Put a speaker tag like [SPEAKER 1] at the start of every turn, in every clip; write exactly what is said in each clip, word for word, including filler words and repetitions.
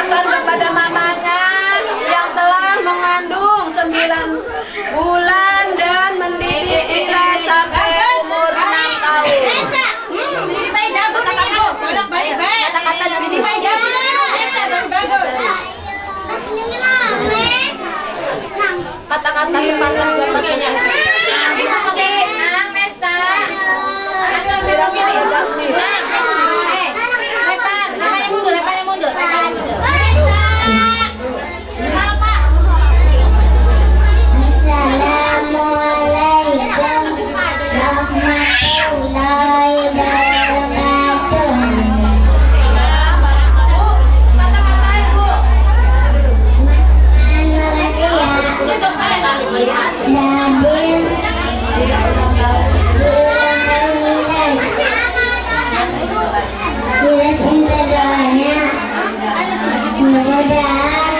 [SPEAKER 1] perkenalkan kepada mamanya yang telah mengandung sembilan bulan dan mendidik Ira sampai umur enam tahun.
[SPEAKER 2] Ini bayi jago nih ibu. Bilang baik-baik.
[SPEAKER 1] Kata-kata
[SPEAKER 2] ini bayi jago nih ibu. Bagus.
[SPEAKER 1] Kata-kata sepatah buat bagiannya.
[SPEAKER 2] Ibu kasih nang Nesta. Lepas, lepasnya mundur, lepasnya mundur, lepasnya mundur.
[SPEAKER 3] Assalamualaikum warahmatullahi wabarakatuh. Miras intadoanya mudah-mudahan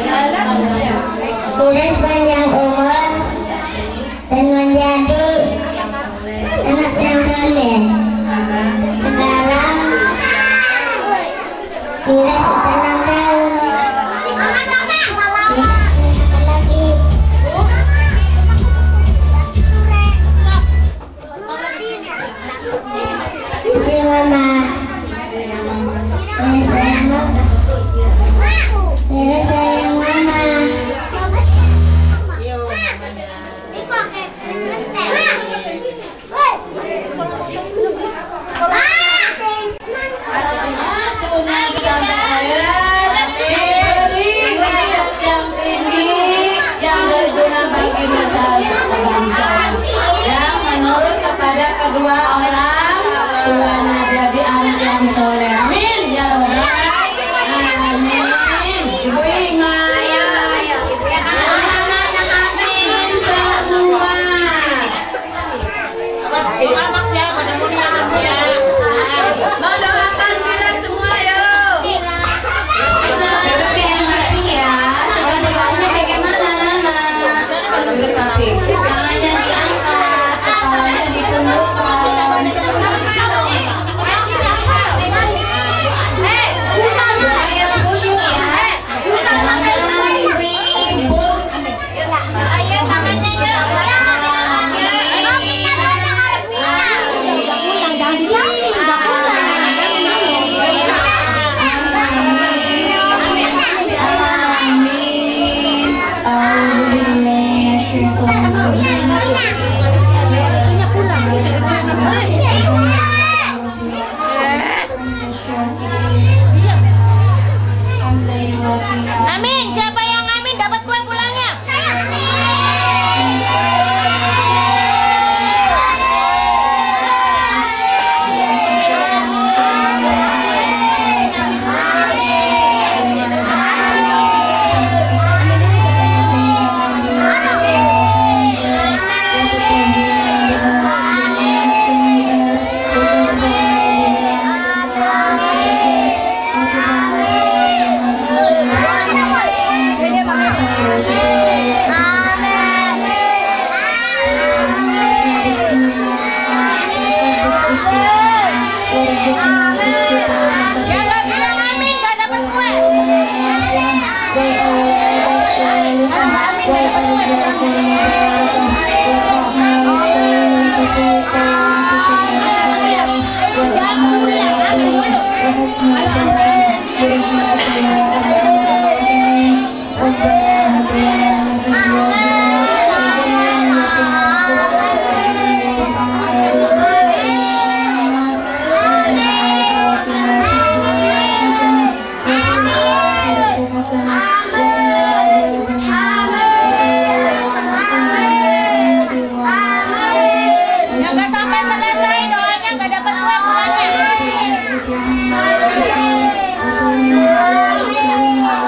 [SPEAKER 3] Miras panjang umur dan menjadi anak yang soleh. Sekarang Miras sudah enam tahun. Si mama, Mira sayang mama, Mira sayang mama.
[SPEAKER 1] Diberi derajat yang tinggi yang berguna bagi nusa bangsa yang menurut kepada kedua orang tuanya jadi anak yang soleh. Amin ya robbal alamin. Ibu ingat amin semua. Anaknya pada mulia anaknya. Mendoakan kita semua yuk. Duduk yang ngerti ya. Sekarang doanya bagaimana Nana? Mendekati. Tangannya diangkat, kepalanya ditundukkan. Yang khusyuk ya. Jangan ribut.
[SPEAKER 2] Ayo tangannya yuk. Amin. Siapa yang amin dapat kue pulangnya? Yang gak bilang amin gak dapat kue. Yang gak sampai selesai doanya gak dapat kue pulangnya.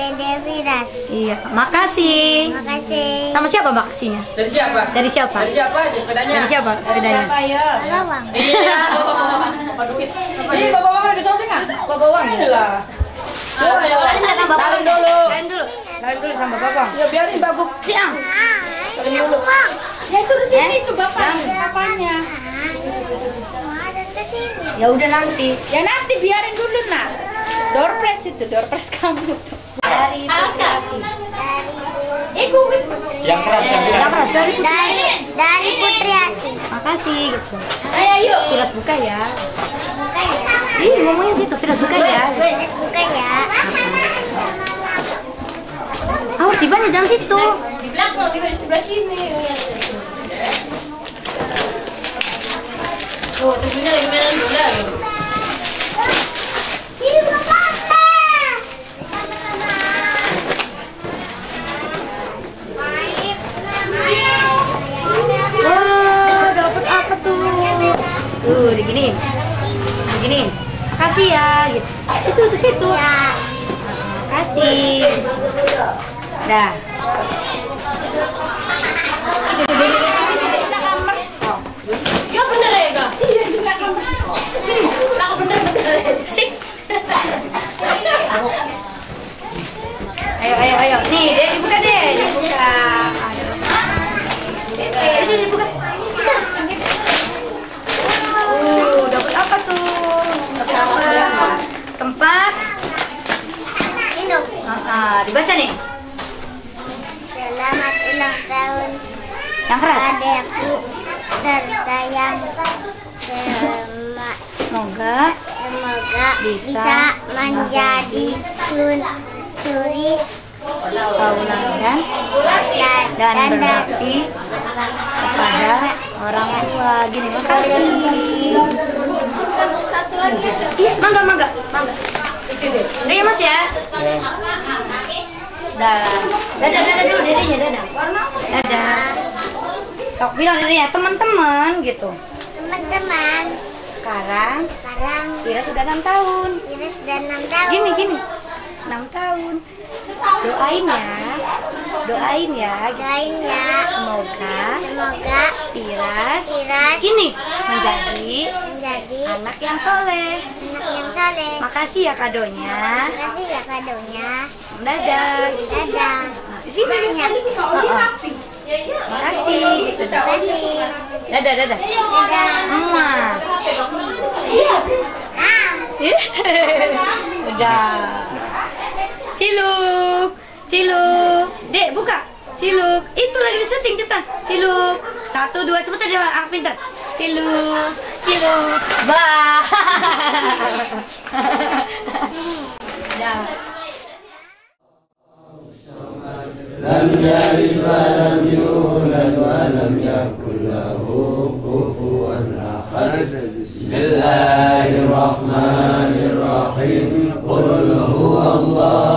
[SPEAKER 3] Dede Firas.
[SPEAKER 2] Iya, makasih.
[SPEAKER 3] Makasih.
[SPEAKER 2] Sama siapa makasihnya?
[SPEAKER 4] Dari siapa?
[SPEAKER 2] Dari siapa?
[SPEAKER 4] Dari siapa aja sepedanya?
[SPEAKER 2] Dari siapa sepedanya?
[SPEAKER 3] Bawang.
[SPEAKER 4] Iya. Bapak duit. Ini bapak bapak ada something nggak? Bapak uang ya lah.
[SPEAKER 2] Salim nggak sama bapak?
[SPEAKER 4] Salim dulu.
[SPEAKER 2] Salim dulu. Salim dulu sama bapak.
[SPEAKER 4] Ya biarin bapak.
[SPEAKER 2] Siang.
[SPEAKER 3] Salim dulu.
[SPEAKER 4] Ya suruh sini
[SPEAKER 2] Eh?
[SPEAKER 4] tuh bapak. Bapaknya.
[SPEAKER 3] Ada ke sini.
[SPEAKER 2] Ya udah nanti.
[SPEAKER 4] Ya nanti biarin dulu nak. Door prize itu, door prize kamu tuh.
[SPEAKER 2] Dari Putri.
[SPEAKER 3] Dari
[SPEAKER 4] Iku wis.
[SPEAKER 5] Yang keras yang bilang.
[SPEAKER 2] Yang keras dari Putri.
[SPEAKER 3] dari dari Putri Asih.
[SPEAKER 2] Makasih gitu.
[SPEAKER 4] Ayo yuk.
[SPEAKER 2] Firas buka ya.
[SPEAKER 3] Buka ya.
[SPEAKER 2] Ih, ngomongin situ Firas buka ya.
[SPEAKER 3] Buka ya.
[SPEAKER 2] Awas tibanya jangan situ.
[SPEAKER 4] Di belakang tiba di sebelah sini. Oh, tunggunya lagi mainan bola.
[SPEAKER 3] Ini bapak.
[SPEAKER 2] Wah, dapat apa tuh? Tuh, diginiin. Diginiin. Makasih ya gitu. Itu ke situ. Makasih. Dah.
[SPEAKER 4] Ya bener ya, Kak? Iya, di belakang. Lah bener bener.
[SPEAKER 2] Sip. Ayo, ayo, ayo. Nih, deh dibuka deh. Dibuka. Ayo. Eh, ini dibuka. Uh, dapat apa tuh? Dapat apa? Tempat.
[SPEAKER 3] Minum.
[SPEAKER 2] Ah, ah, dibaca nih.
[SPEAKER 3] Selamat ulang tahun
[SPEAKER 2] Yang keras.
[SPEAKER 3] adekku tersayang. Sema-
[SPEAKER 2] Semoga
[SPEAKER 3] Semoga
[SPEAKER 2] Bisa
[SPEAKER 3] bisa, menjadi sun, suri
[SPEAKER 2] tahunan dan
[SPEAKER 3] dan,
[SPEAKER 2] dan
[SPEAKER 3] dan,
[SPEAKER 2] berbakti kepada orang tua. Gini, makasih. Iya, mangga, mangga, mangga. Udah ya mas ya. Dah, dadah, dadah dulu dedenya, dadah. Dadah. Sok bilang dedenya teman-teman gitu.
[SPEAKER 3] teman-teman.
[SPEAKER 2] Sekarang
[SPEAKER 3] Sekarang
[SPEAKER 2] Ira sudah enam tahun.
[SPEAKER 3] kita sudah enam tahun.
[SPEAKER 2] Gini, gini. enam tahun. Doain ya. Doain ya.
[SPEAKER 3] Doain ya.
[SPEAKER 2] Semoga
[SPEAKER 3] Semoga
[SPEAKER 2] Firas
[SPEAKER 3] Firas
[SPEAKER 2] gini menjadi
[SPEAKER 3] menjadi
[SPEAKER 2] anak yang soleh.
[SPEAKER 3] anak yang saleh.
[SPEAKER 2] Makasih ya kadonya.
[SPEAKER 3] Terima kasih ya kadonya.
[SPEAKER 2] Dadah.
[SPEAKER 3] Dadah.
[SPEAKER 2] Nah, di sini ya. Makasih. Gitu.
[SPEAKER 3] Terima kasih.
[SPEAKER 2] Dadah, dadah.
[SPEAKER 3] Dadah.
[SPEAKER 2] Muah.
[SPEAKER 3] Ah.
[SPEAKER 2] Udah. Ciluk, ciluk. Dek, buka. Ciluk. Itu lagi di syuting cepetan. Ciluk. Satu, dua, cepetan dia anak pintar. Ciluk, ciluk. Bah. Dah.
[SPEAKER 6] لم يلد ولم يولد ولم يكن له كفوا أحد بسم الله الرحمن الرحيم قل هو الله